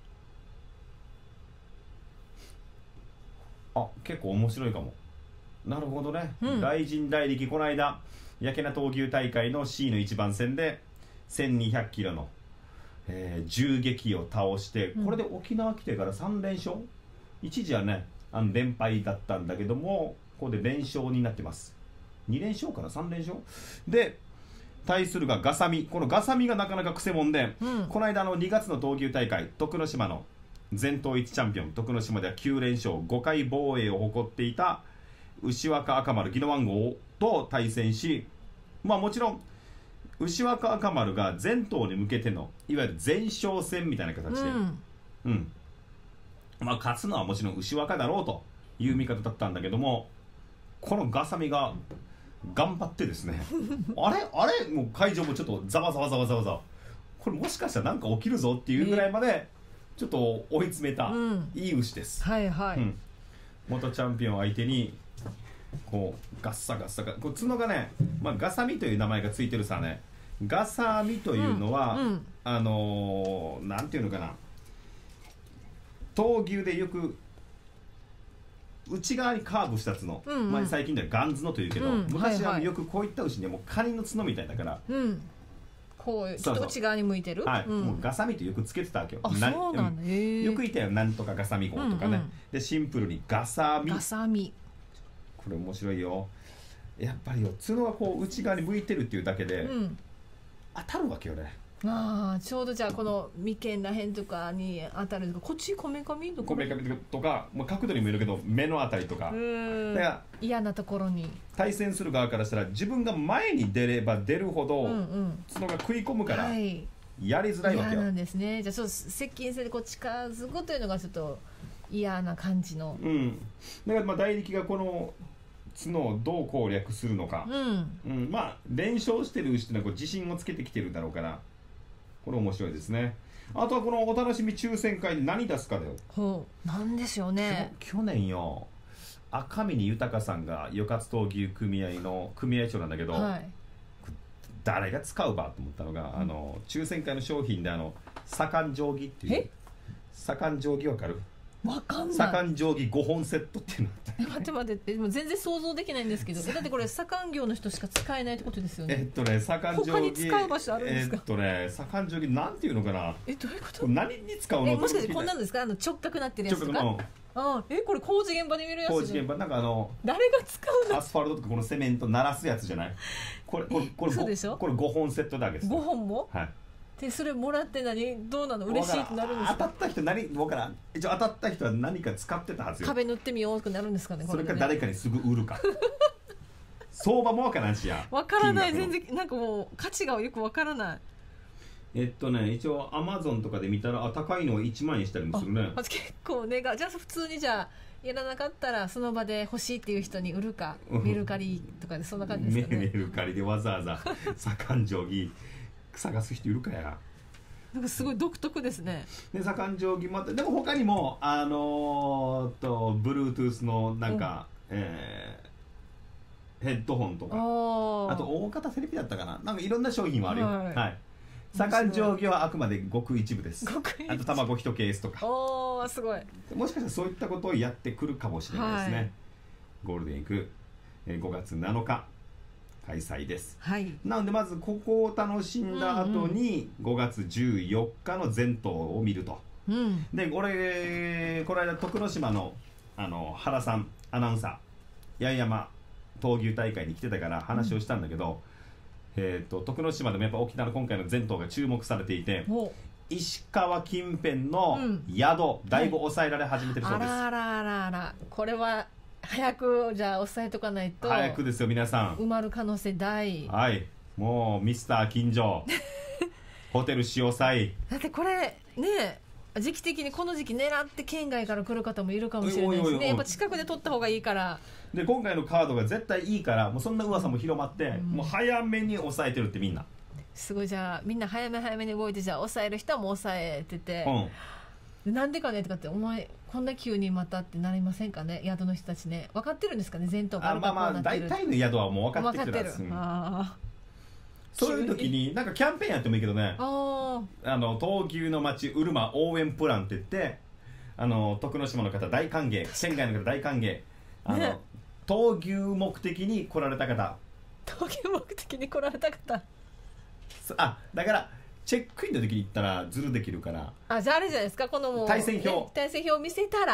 あ結構面白いかも。なるほどね、うん、雷神大力この間焼けな闘牛大会の シー の一番戦でせんにひゃくキロの、えー、銃撃を倒して、これで沖縄来てからさん連勝一時はねあの連敗だったんだけども、ここで連勝になってます。に連勝かなさん連勝で、対するがガサミ。このガサミがなかなかくせ者で、うん、この間のにがつの闘牛大会、徳之島の全統一チャンピオン、徳之島ではきゅう連勝ごかい防衛を誇っていた牛若赤丸宜野湾号と対戦し、まあもちろん牛若赤丸が全頭に向けてのいわゆる前哨戦みたいな形で、うん、うん、まあ勝つのはもちろん牛若だろうという見方だったんだけども、このガサミが頑張ってですねあれあれもう会場もちょっとざわざわざわざわざわ、これもしかしたらなんか起きるぞっていうぐらいまでちょっと追い詰めた、うん、いい牛です。 はいはい、うん、 元チャンピオン相手にこうガッサガッサガ、こう角がね、まあ、ガサミという名前がついてるさね。ガサミというのは、うんうん、あのー、なんていうのかな、闘牛でよく内側にカーブした角、うんうん、まあ、最近ではガンズノというけど、うん、昔はよくこういった牛にはもうカニの角みたいだから、 うん、こうちょっと内側に向いてる、 はい、 うん、 もうガサミとよくつけてたわけよ。 あ、そうなんだ、へよくいたよ、なんとかガサミ号とかね、うんうん、でシンプルにガサミ。 ガサミ、 これ面白いよ。やっぱりよ、角がこう内側に向いてるっていうだけで、うん、当たるわけよね。 ああ、ちょうどじゃあこの眉間らへんとかに当たるとか、こっちこめかみとか、 こめかみとか、まあ、角度にもいるけど目のあたりとか、 だから嫌なところに対戦する側からしたら自分が前に出れば出るほど、うんうん、角が食い込むから、はい、やりづらいわけよ。 嫌なんですね。じゃあちょっと接近戦でこう近づくというのがちょっと嫌な感じの、 うん、だからまあ大力がこの角をどう攻略するのか、うんうん、まあ連勝してる牛っていうのはこう自信をつけてきてるだろうから、これ面白いですね。あとはこのお楽しみ抽選会で何出すかだよ。 ほう、なんでしょうね。 去年よ、赤嶺豊さんが与勝闘牛組合の組合長なんだけど、はい、誰が使うばと思ったのが、うん、あの抽選会の商品であの左官定規っていう、左官定規わかる？ わかんない。 左官定規ごほんセットっていうのえ待って待ってでも全然想像できないんですけどだってこれ左官業の人しか使えないってことですよね。 えっとね左官定規他に使う場所あるんですか？ えっとね左官定規なんていうのかな。 えどういうこと？ 何に使うの？ えもしかしてこんなんですか？あの直角なってるやつとか。あえこれ工事現場で見るやつ。 工事現場なんかあの誰が使うの？ アスファルトとかこのセメント鳴らすやつじゃない？これこれこれそうでしょ？ これごほんセットだけです。 ごほんも？ はい。 でそれもらって何どうなの？嬉しいってなるんですか？ 当たった人何分からん。一応当たった人は何か使ってたはずよ。 壁塗ってみようってなるんですかね。 それか誰かにすぐ売るか。相場もわからんしや。 わからない全然なんかもう価値がよくわからない。 えっとね一応アマゾンとかで見たらあ高いのはいちまんえんしたりもするね。 あ結構ねがじゃあ普通にじゃあやらなかったらその場で欲しいっていう人に売るか、うん、メルカリとかでそんな感じですかね。 メルカリでわざわざ左官定規探す人いるかや。 なんかすごい独特ですね。 で左官定規もあってでも他にもあのー、と Bluetooth のなんか、うんえー、ヘッドホンとかあと大型テレビだったかななんかいろんな商品もあるよ。はい、はい、左官定規はあくまでごく一部です。ごく一部あと卵一ケースとかおーすごい。 もしかしたらそういったことをやってくるかもしれないですね。はい、ゴールデンウィークごがつなのか開催です、はい、なのでまずここを楽しんだ後にごがつじゅうよっかの全頭を見ると、うん、でこれこの間徳之島のあの原さんアナウンサー八重山闘牛大会に来てたから話をしたんだけど、うんえー、と徳之島でもやっぱ沖縄の今回の全頭が注目されていて石川近辺の宿、うん、だいぶ抑えられ始めてるそうです、 はい、あらあらあらこれは早くじゃあ抑えとかないと早くですよ皆さん埋まる可能性大。 はいもうミスター近所ホテル潮祭だってこれね時期的にこの時期狙って県外から来る方もいるかもしれないですね。やっぱ近くで取った方がいいからで今回のカードが絶対いいからもうそんな噂も広まって、うん、もう早めに抑えてるってみんなすごい。じゃあみんな早め早めに動いてじゃあ抑える人はもう抑えてて、うん、なんでかねとかってお前こんな急にまたってなりませんかね宿の人たちね。分かってるんですかね全頭があまあまあ大体の宿はもう分かってきてるんです。あそういう時になんかキャンペーンやってもいいけどねああの闘牛の町うるま応援プランって言ってあの徳之島の方大歓迎県外の方大歓迎あの、ね、闘牛目的に来られた方闘牛目的に来られた方あだからチェックインの時に行ったらズルできるからあじゃああれじゃないですかこのもう対戦表、 ね、対戦表を見せたら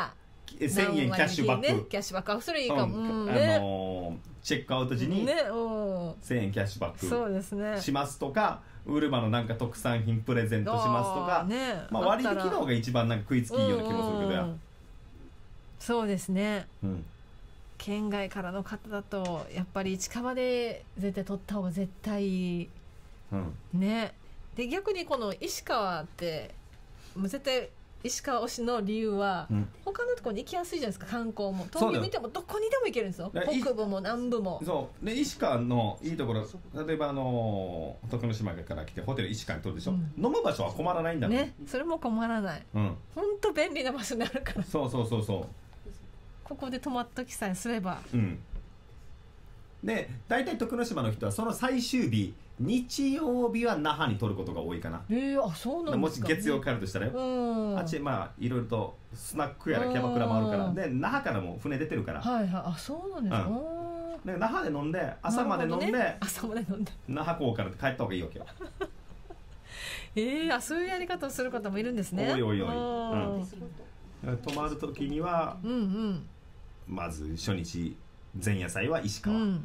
せんえんキャッシュバック、 ね、キャッシュバック、あそれいいかも、うんうん、 ね、 あのー、チェックアウト時にせんえんキャッシュバックしますとか、ウルマのなんか特産品プレゼントしますとか、ね、まあ、割引の方が一番なんか食いつきいいような気もするけどや、うんうん、 そうですね、 うん、 県外からの方だとやっぱり近場で絶対取った方が絶対いい、うん、ね。で逆にこの石川ってもう絶対石川推しの理由は、うん、他のところに行きやすいじゃないですか。観光も東京見てもどこにでも行けるんですよ。北部も南部も。 そうで石川のいいところ、例えばあの徳之島から来てホテル石川に取るでしょ、うん、飲む場所は困らないんだもんね。それも困らない、うん、ほんと便利な場所になるから。 そうそうそうそう、 ここで泊まっときさえすれば、 うん、で大体徳之島の人はその最終日日曜日は那覇に取ることが多いかな。 えー、あそうなんですか。 もし月曜帰るとしたらよ、うん、あっちまあいろいろとスナックやらキャバクラもあるから、で那覇からも船出てるから、 はいはい、あそうなんですか、 うん、で那覇で飲んで朝まで飲んで、ね、 朝まで飲んで那覇港から帰った方がいいわけよ。 えー、あそういうやり方をする方もいるんですね。 おいおいおい、うん、泊まる時には、うんうん、まず初日前夜祭は石川、うんうんうん、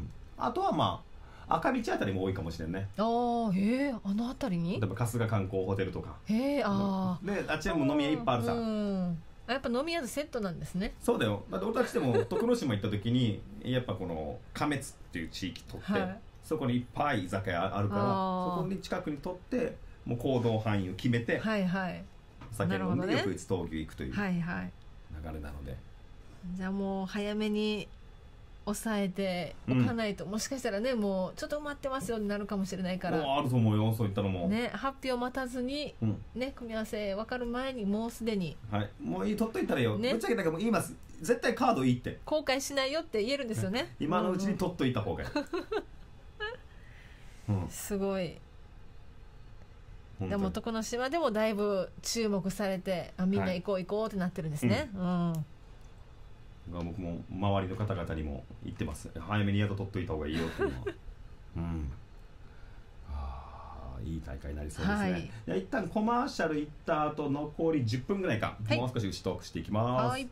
あとはまあ赤道あたりも多いかもしれんね。 ああ、へえ、あのあたりに。 例えば春日観光ホテルとか。 へえ、ああ。 で、あっちも飲み屋いっぱいあるさ。 うん。やっぱ飲み屋とセットなんですね。 そうだよ。だって俺たちでも徳之島行った時にやっぱこの亀津っていう地域取って、はい、そこにいっぱい居酒屋あるから、そこに近くに取ってもう行動範囲を決めて、 はいはい、 酒飲んで翌日東急行くという流れなので。 じゃあもう早めに抑えておかないと、うん、もしかしたらねもうちょっと埋まってますよになるかもしれないから。 あると思うよ、そういったのも、 ね、発表待たずに、うん、ね、組み合わせ分かる前にもうすでに、 はい、もういい取っといたらよ、ね、ぶっちゃけだからもう言います、絶対カードいいって後悔しないよって言えるんですよね。 今のうちに取っといた方がいい、 うんうん、すごい。でも徳之島でもだいぶ注目されて、あみんな行こう行こうってなってるんですね、はい、うんうん、僕も周りの方々にも言ってます。早めに宿取っといた方がいいよっていうのは、うん、あいい大会になりそうですね、はい、じゃあ一旦コマーシャル行った後残りじゅっぷんぐらいか、はい、もう少し牛トークしていきます。はい、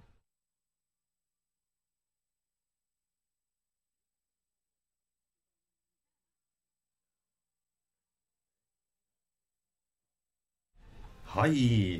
はい、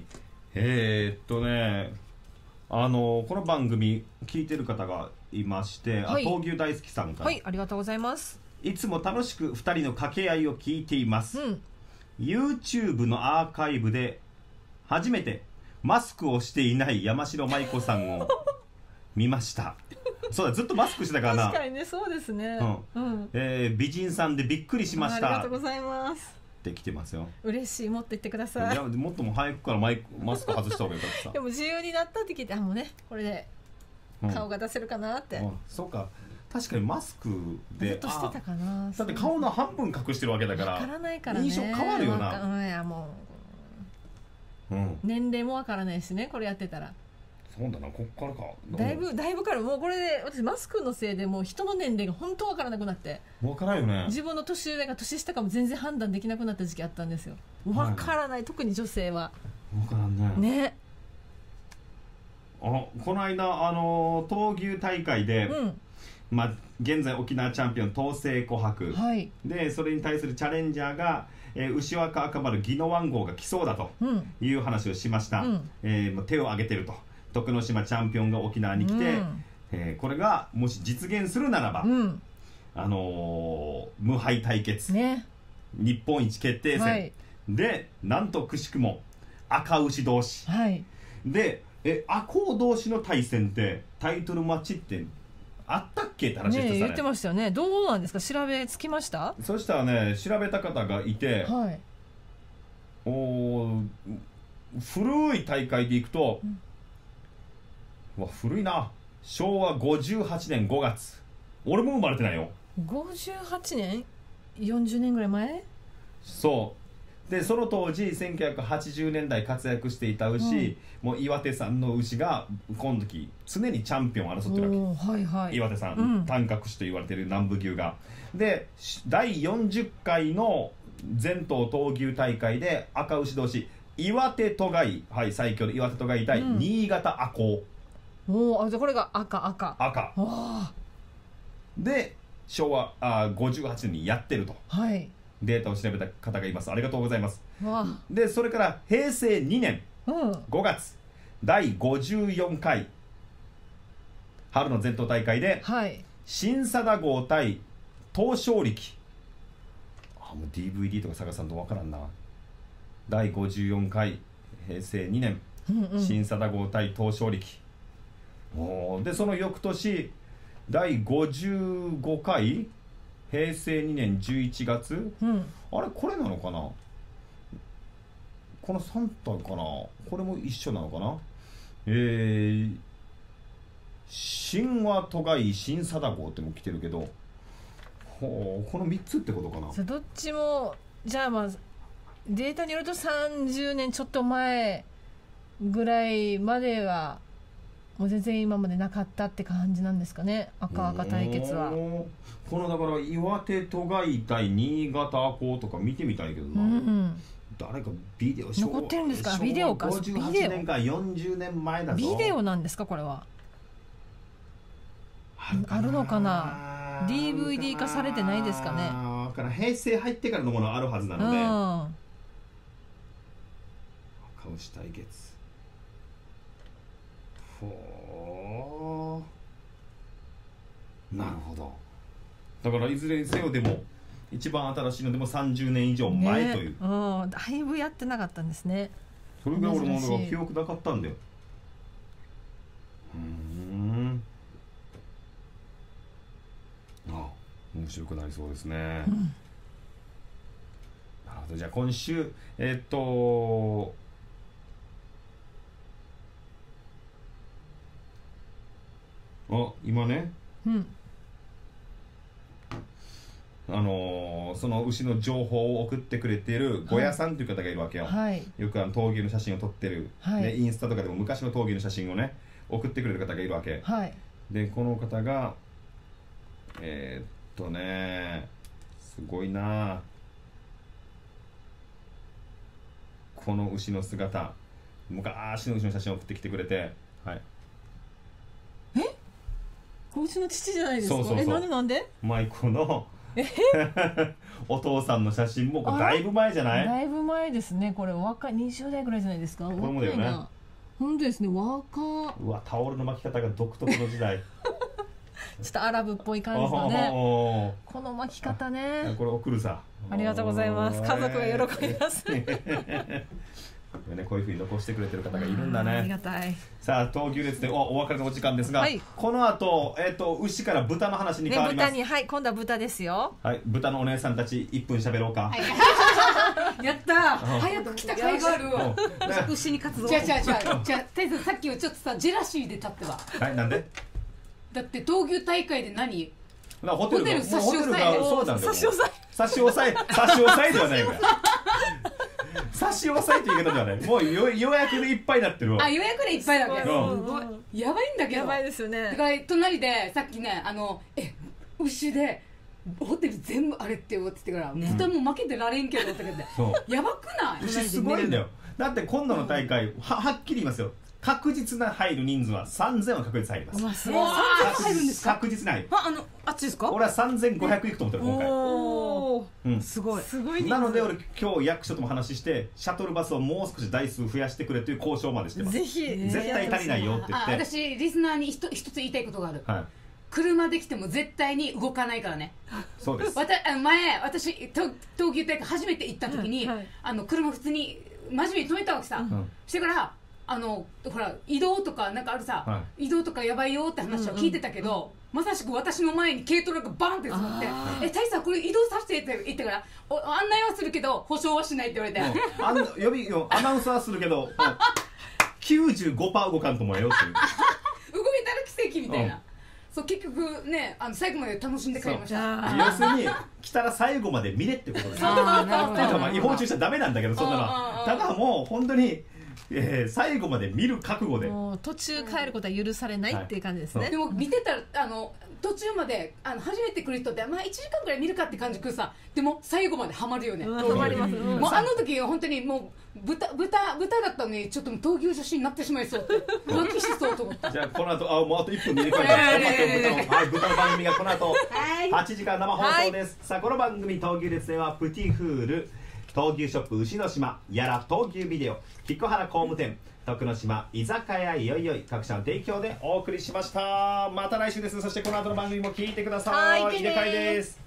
えー、っとねあのこの番組聞いてる方がいまして、はい、あ闘牛大好きさんから、 はい、ありがとうございます。 いつも楽しくふたりの掛け合いを聞いています、うん、YouTube のアーカイブで初めてマスクをしていない山城舞子さんを見ましたそうだ、ずっとマスクしてたからな。 確かにね、そうですね、 うんうん、えー、美人さんでびっくりしました。 ありがとうございます。 できてますよ。 嬉しい、もっと言ってください。いやもっとも早くからマイクマスク外した方がよかったさでも自由になったって聞いて、あもうねこれで顔が出せるかなって、うんうん、 そうか、確かにマスクでずっとしてたかな。 だって顔の半分隠してるわけだから分からないからね、 印象変わるよな。 うん、いやもう、うん、年齢も分からないしね、これやってたら。 そうだな、こっからかだいぶだいぶからもうこれで私マスクのせいでもう人の年齢が本当分からなくなって、 分からんよね。 自分の年上が年下かも全然判断できなくなった時期あったんですよ。分からない、はい、特に女性は分からんね。 ね、 あこの間あの闘牛大会で、うん、まあ、現在沖縄チャンピオン東西琥珀、はい、でそれに対するチャレンジャーが、えー、牛若赤丸宜野湾号が来そうだという話をしました、うん、えー、手を挙げてると。徳之島チャンピオンが沖縄に来て、うん、えー、これがもし実現するならば、うん、あのー、無敗対決、ね、日本一決定戦、はい、でなんとくしくも赤牛同士、はい、でえ赤穂同士の対戦ってタイトルマッチってあったっけって話してたね。 言ってましたよね。どうなんですか、調べつきました？ そしたらね、調べた方がいて、はい、お古い大会でいくと、うん、わ古いな、しょうわごじゅうはちねんごがつ、俺も生まれてないよ。 ごじゅうはちねん、よんじゅうねんぐらい前。 そうで、その当時せんきゅうひゃくはちじゅうねんだい活躍していた牛、うん、もう岩手産の牛がこの時常にチャンピオンを争ってるわけ、はいはい、岩手産、うん、短角種と言われている南部牛が。でだいよんじゅっかいの全島闘牛大会で赤牛同士岩手都外、はい、最強の岩手都外対新潟赤穂、 うん、おお、じゃあこれが赤赤赤で昭和あごじゅうはちねんにやってると、 はい、 データを調べた方がいます。ありがとうございます。 わでそれからへいせいにねんごがつ、うん、だいごじゅうよんかい春の全島大会で、はい、新貞号対東照力、あもう ディーブイディー とか探さんと分からんな。だいごじゅうよんかいへいせいにねん、うんうん、新貞号対東照力、おでその翌年だいごじゅうごかいへいせいにねんじゅういちがつ、うん、あれこれなのかな、このさん体かな、これも一緒なのかな、えー、神話都外新貞号っても来てるけど、ほうこのみっつってことかな。 じゃどっちもじゃあまあデータによるとさんじゅうねんちょっと前ぐらいまではもう全然今までなかったって感じなんですかね、赤赤対決は。 このだから岩手都外対新潟赤穂とか見てみたいけどな、うんうん、誰かビデオ残ってるんですか、ビデオか、 ごじゅうはちねんかよんじゅうねんまえだぞ。 ビデオなんですかこれは。あるのかな、 ディーブイディー 化されてないですかね。 だから平成入ってからのものあるはずなので、赤牛対決、ほーなるほど。だからいずれにせよでも一番新しいのでもさんじゅうねん以上前という、ね、 うん、だいぶやってなかったんですね。 それが俺も記憶なかったんだよ。うーん、あ面白くなりそうですね、うん、なるほど。じゃあ今週えー、っとあ今ね、うん、あのー、その牛の情報を送ってくれているゴヤさんという方がいるわけよ、はい、よくあの闘牛の写真を撮ってる、はい、ね、インスタとかでも昔の闘牛の写真をね送ってくれる方がいるわけ、はい、でこの方がえー、っとねすごいな、この牛の姿、昔の牛の写真を送ってきてくれて、はい、 えうちの父じゃないですか。そうそうそう、えなんでなんで舞子のお父さんの写真もこれだいぶ前じゃない。 だいぶ前ですね。これ若いにじゅうだいぐらいじゃないですか。これもだよね。本当ですね、若うわタオルの巻き方が独特の時代ちょっとアラブっぽい感じのねこの巻き方ね。 これ送るさ。 ありがとうございます。家族が喜びますね、こういうふうに残してくれてる方がいるんだね。 ありがたい。 さあ闘牛列で お, お別れのお時間ですが、はい、この後、えー、と牛から豚の話に変わります、ね、 豚に、はい、今度は豚ですよ。 はい、豚のお姉さんたちいっぷん喋ろうか、はい、 やったー早く来た甲斐があるわ牛に活動じゃあじゃあじゃあじゃあ大さんさっきはちょっとさジェラシーで立ってばはいなんでだって闘牛大会で何ホテルが差し押さえそうなんだよ差し押さえ差し押さえ差し押さえではないから差し押さえという言い方ではない。もう予約でいっぱいになってるわ。 あ予約でいっぱいだけど、 すごいやばいんだけど。 やばいですよね。 だから隣でさっきねあのえ牛でホテル全部あれって言ってから、ね、豚も負けてられんけどって言ってやばくない？ 牛すごいんだよ。だって今度の大会ははっきり言いますよ。確実な入る人数はさんぜんは確実入ります。 うわすごい。さんぜん入るんですか？ 確実に入る。 ああのあっちですか？ 俺はさんぜんごひゃくいくと思ってる今回。 おお、うん、すごいすごい。 なので俺今日役所とも話してシャトルバスをもう少し台数増やしてくれという交渉までしてます。 ぜひ絶対足りないよって言って。 あ私リスナーに一つ言いたいことがある。はい。車で来ても絶対に動かないからね。 そうです。 わたあ前私東京大会初めて行った時に、はいはい、あの車普通に真面目に止めたわけさ。うん、してからあのほら移動とかなんかあるさ、はい、移動とかやばいよって話は聞いてたけど、うんうん、まさしく私の前に軽トラがバンって積もって「え大佐これ移動させて」って言ってからお案内はするけど保証はしないって言われて、 うん、あん呼びアナウンスはするけどきゅうじゅうごパーセント 動かんと思うよっていう動いたら奇跡みたいな、うん、そう結局ねあの最後まで楽しんで帰りました。 要するに来たら最後まで見れってことです。あなるほど。っていうかまあ違法駐車ダメなんだけどそんなのはただもう本当にえー、最後まで見る覚悟でもう途中帰ることは許されないっていう感じですね。 でも見てたらあの途中まであの初めて来る人ってまあいちじかんぐらい見るかって感じくさ、でも最後までハマるよね。 ハマります。 もうあの時本当にもう豚豚豚だったのにちょっと闘牛女子になってしまいそうって浮気しそうと思った。 じゃあこの後あもうあといっぷんで入れ替えます。はい、豚の番組がこの後はちじかん生放送です。さあこの番組闘牛列伝はプティフール、闘牛ショップ牛の島、やら闘牛ビデオ、菊原工務店、徳之島居酒屋いよいよい各社の提供でお送りしました。また来週です。そしてこの後の番組も聞いてください。入れ替えです。